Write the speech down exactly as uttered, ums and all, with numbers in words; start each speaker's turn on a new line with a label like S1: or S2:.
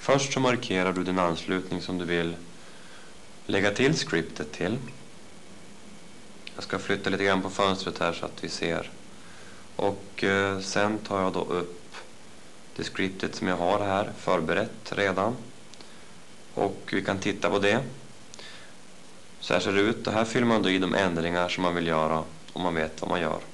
S1: Först så markerar du den anslutning som du vill lägga till scriptet till. Jag ska flytta lite grann på fönstret här så att vi ser. Och eh, sen tar jag då upp det scriptet som jag har här förberett redan. Och vi kan titta på det. Så här ser det ut. Och här fyller man då i de ändringar som man vill göra om man vet vad man gör.